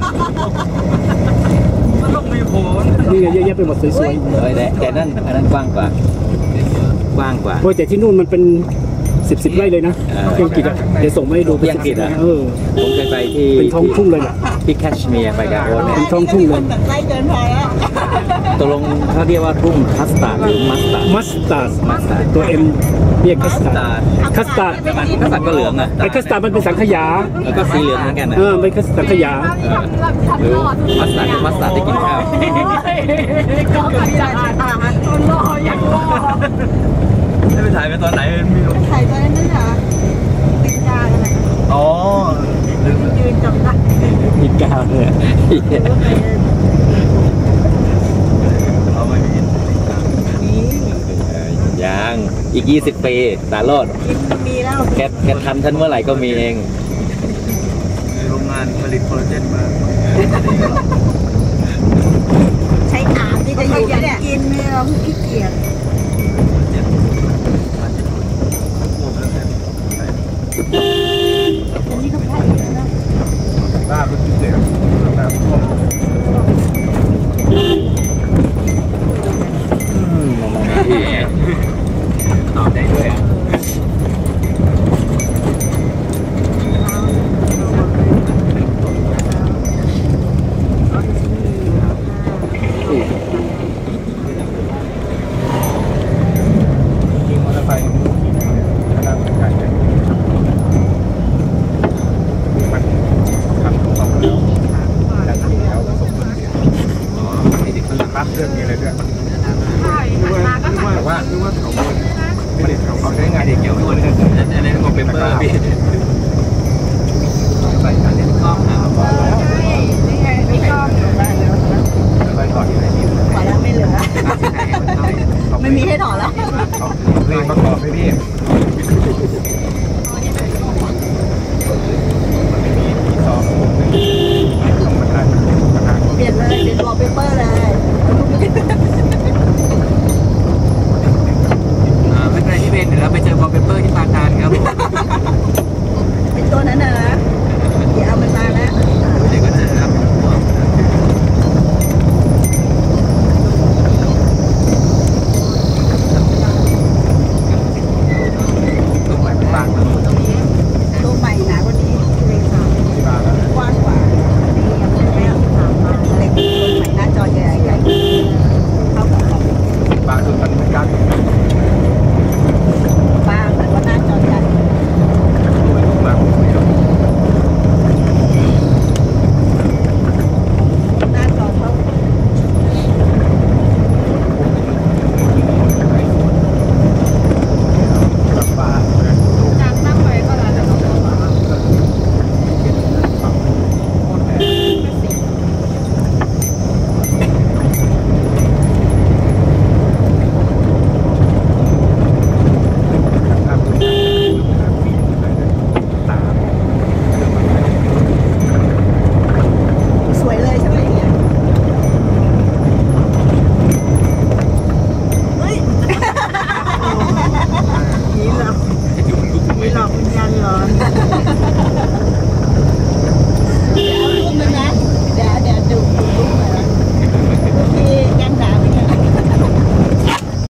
มันต้องมีโผล่นี่ไงเยอะแยะไปหมดสวยๆแต่นั่นอันนั้นกว้างกว่าโอ้ยแต่ที่นู่นมันเป็น10ไร่เลยนะที่อังกฤษอ่ะเดี๋ยวส่งมาให้ดูที่อังกฤษอ่ะผมเคยไปที่เป็นท้องทุ่งเลยแหละที่แคชเมียร์ไปกับโอ๊ตเป็นท้องทุ่งเลยไล่เกินพอแล้วตกลงเขาเรียกว่าทุ่งคัสตาร์ดหรือมัสตาร์ดตัว M เรียกคัสตาร์ดคัสตาร์ดก็เหลืองอ่ะไอ้คัสตาร์ดมันเป็นสังขยาแล้วก็สีเหลืองเหมือนกันนะเป็นสังขยาหรือมัสตาร์ดที่กินข้าวก็ขัดใจรออย่างรอจะไปถ่ายไปตอนไหนไม่รู้ถ่ายตอนนั้นเหรอติดยาอะไรอ๋อยืนจับได้กินข้าวเนี่ยเอาไม่มียังอีก20 ปีตาโลดมีแล้วแกทันฉันเมื่อไหร่ก็มีเองโรงงานผลิตคอลลาเจนมาใช้อาบที่จะอยู่เนี่ยกินเนี่ยเราขี้เกียจอันนี้ก็แพ้นะบ้าไป